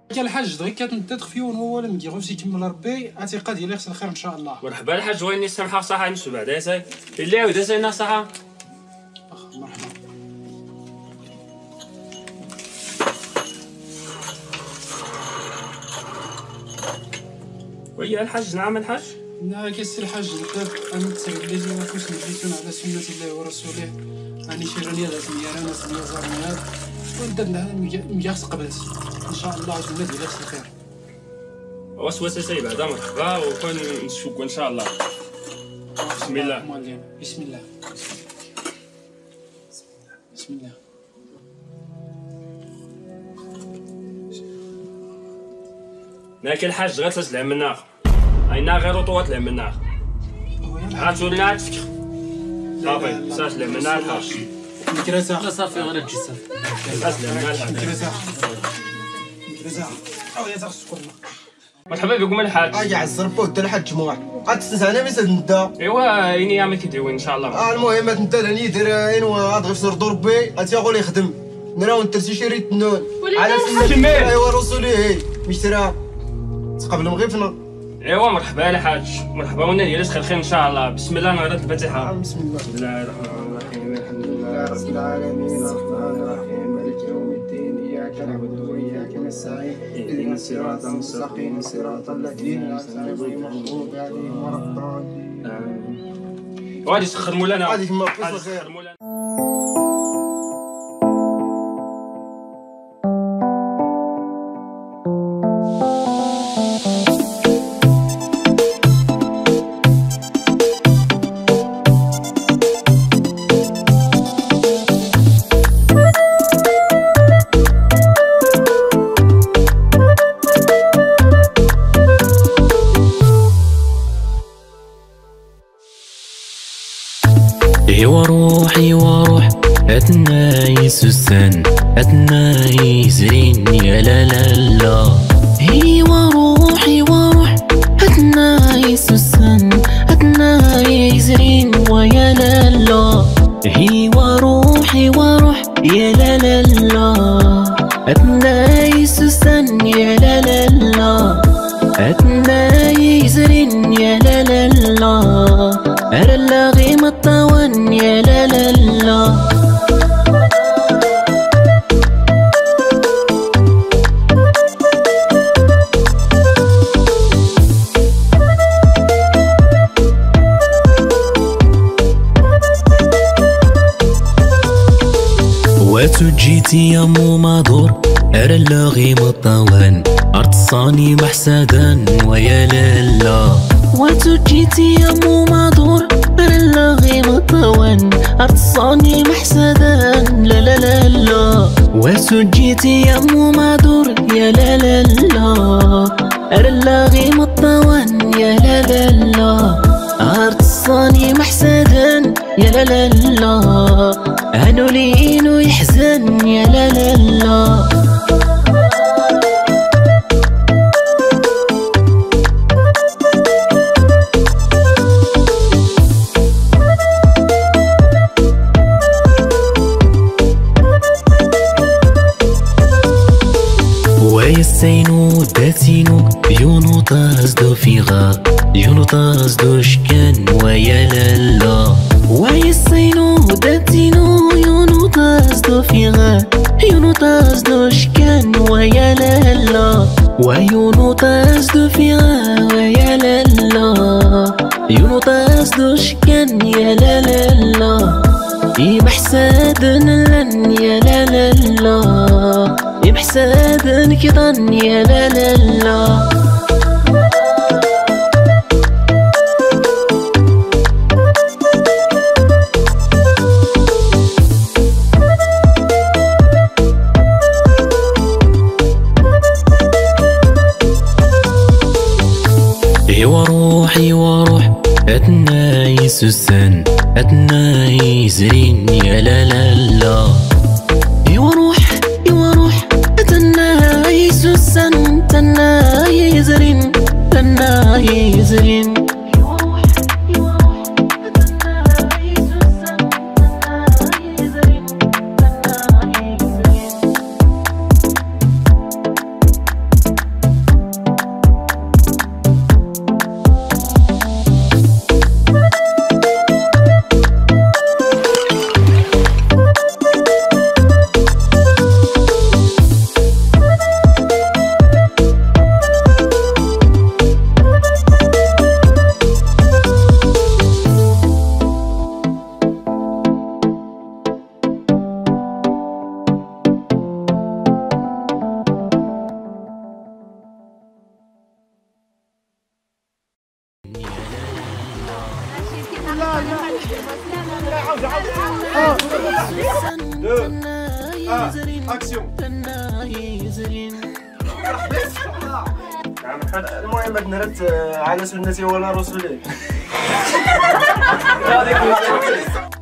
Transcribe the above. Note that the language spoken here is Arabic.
يا الحاج دغيا كتنتظر فيون هو لم يغوص يكمل ربي اعتقاد ديالي خص الخير ان شاء الله. مرحبا الحاج ويني سامحه صحه نمشي بعدا يا ساي اللي عاود ساينا صحه. مرحبا. ويا الحاج نعم الحاج. لا كيسي الحاج نتاب انا تسليتو وفوس نجيتون على سنة الله ورسوله اني شيراني على سميانا ناس اللي زارنيات وندرنا مجاس قبلت ان شاء الله عندنا ديال الخير. وسوسه ساي بعدا مرحبا وكون نشوفكم ان شاء الله. بسم الله. بسم الله. بسم الله. ناكل الحاج غير تسلع منا عينا غير رطوات لع منا عاتولي عاد تفكر صافي ساسلع منا الحاج مكرسه صافي غير تجي صافي ساسلع منا الحاج مكرسه او يا السكر. مرحبا بكم الحاج. اجي عز ربو دا الحاج جموع غتستنى ميسد ندا ايوا عيني يا ما كيدوي ان شاء الله. المهم انت لاني دير غادي في سردو ربي غتياخو يخدم نراو نترسي شي ريت النون على سنة ايوا رسولي مشترا تقبل مغيفنا. ايوا مرحبا الحاج مرحبا ونا ديالك خير ان شاء الله. بسم الله نغرد الفاتحه. بسم الله. بسم الله الرحمن الرحيم الحمد لله رب العالمين الرحمن الرحيم مالك يوم الدين اياك نعبد واياك نستعين اهدنا الصراط المستقيم صراط الذين انعمت عليهم غير المغضوب عليهم ولا الضالين. وغادي تسخر مولانا غادي كما بقيت الخير. وروحي وروح أتناي سوسن أتناي زرين يا لا لا لا. هي وروحي وروح أتناي سوسن أتناي زرين ويا لا لا. هي وروحي وروح يا لا لا لا أتناي سوسن يا لا لا لا أتناي زرين يا لا لا لا أرلا غيم الطوان يا لا لا لا. واتجيتي يا مو مادور أرلا غيم الطوان أرتصاني محسدا ويا لا لا. واتجيتي يا مو مادور أرلا غيم الطوان أرتصاني محسدا لا لا لا لا. واتجيتي يا مو مادور يا لا لا لا أرلا غيم الطوان يا لا لا لا أرتصاني محسدا يا لا لا لا. هانو لينو يحزن يا لا لا لا. ويسينو داتينو يونو طازدو فيغا يونو طازدو شكان ويا لا لا. ويسينو داتينو يونو طازدو فيغا يونو طازدو شكان ويا لا لا. ويونو طازدو فيغا ويا لا لا يونو طازدو شكان يا لا لا لا. يمحسادن لن يا لا لا لا يمحسادن كضن يا لا لا لا. وروحي وروح أتناي سوسن أتناي زرين يا لا لا لا. وروح أتناي سوسن تناي زرين تناي زرين. المهم نرد على سنتي ولا رسولي.